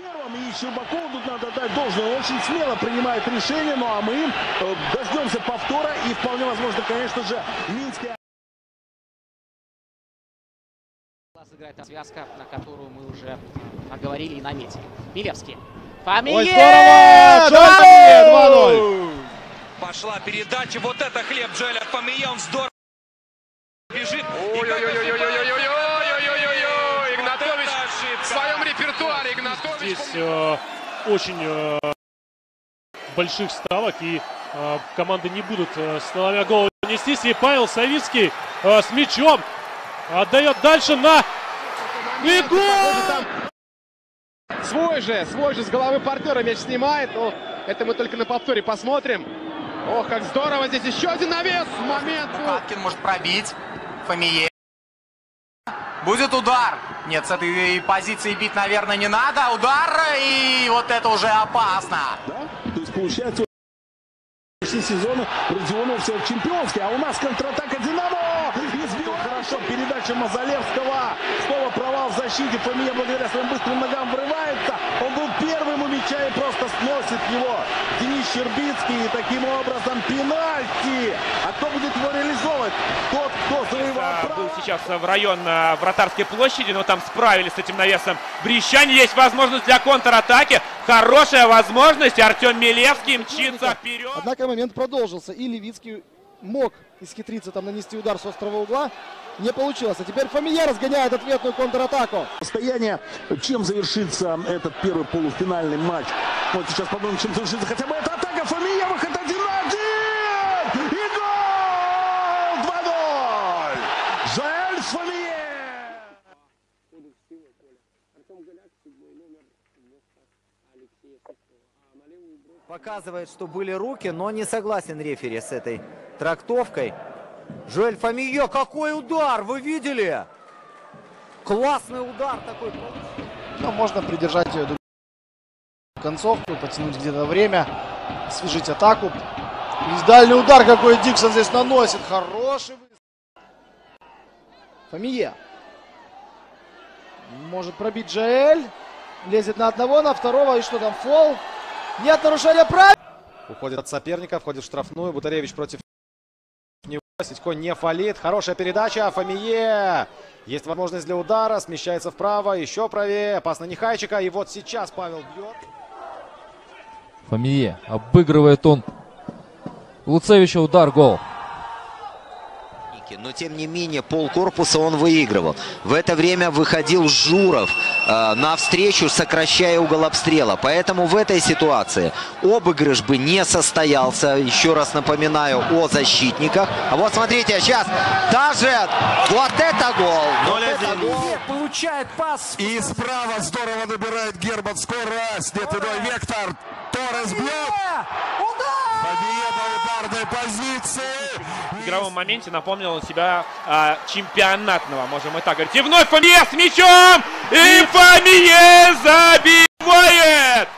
И Щербакову тут надо дать должное, он очень смело принимает решение, ну а мы дождемся повтора и вполне возможно, конечно же, Минская. Играет связка, на которую мы уже оговорили и наметили. Милевский. Фамие! Ой, здорово! 2-0. Пошла передача, вот это хлеб Джоэля Фамие, он здорово бежит. Ой-ой-ой-ой-ой-ой-ой-ой-ой-ой! Игнатович в своем репертуаре. Игнатович. Здесь очень больших ставок, и команды не будут сломя голову нестись. И Павел Савицкий с мячом отдает дальше на... И гол! Свой же с головы партнера мяч снимает. Но это мы только на повторе посмотрим. Ох, как здорово. Здесь еще один навес. Момент. Каткин может пробить. Фамие. Будет удар. Нет, с этой позиции бить, наверное, не надо. Удар, и вот это уже опасно. Да? То есть получается, все сезоны Родионов все чемпионский, а у нас контратака Динамо. Избивает хорошо передача Мазалевского. Снова провал в защите. Фамие благодаря своим быстрым ногам врывается. Он был первым у мяча и просто сносит его Денис Щербицкий. И таким образом пенальти. А кто будет его реализовывать? Тот, кто завоевал. Был сейчас в район Вратарской площади, но там справились с этим навесом брещане. Есть возможность для контратаки. Хорошая возможность. Артем Милевский мчится вперед. Однако момент продолжился. И Левицкий мог исхитриться там нанести удар с острого угла. Не получилось. А теперь Фамие разгоняет ответную контратаку. Состояние, чем завершится этот первый полуфинальный матч. Вот сейчас подумаем, чем завершится хотя бы эта атака. Фамие, выход 1-1! И гол! 2-0! Жоэль Фамие! Показывает, что были руки, но не согласен рефери с этой трактовкой. Жоэль Фамие, какой удар, вы видели? Классный удар такой. Но можно придержать ее концовку, потянуть где-то время, освежить атаку. И дальний удар, какой Диксон здесь наносит. Хороший. Фамие. Может пробить Жоэль. Лезет на одного, на второго. И что там, фол? Нет нарушения правил. Уходит от соперника, входит в штрафную. Бутаревич против него. Сидько не фалит. Хорошая передача. Фамие. Есть возможность для удара. Смещается вправо. Еще правее. Опасно Нехайчика. И вот сейчас Павел бьет. Фамие. Обыгрывает он Луцевича. Удар. Гол. Но тем не менее полкорпуса он выигрывал. В это время выходил Журов навстречу, сокращая угол обстрела. Поэтому в этой ситуации обыгрыш бы не состоялся. Еще раз напоминаю о защитниках. А вот смотрите, сейчас даже вот это гол. Вот это гол. Получает пас. И справа здорово набирает Гербат скорость. Нет иной вектор. Торрес бьет. Фамие на ударной позиции. В игровом моменте напомнил он себя чемпионатного, можем и так говорить. И вновь Фамие с мячом! И Фамие забивает!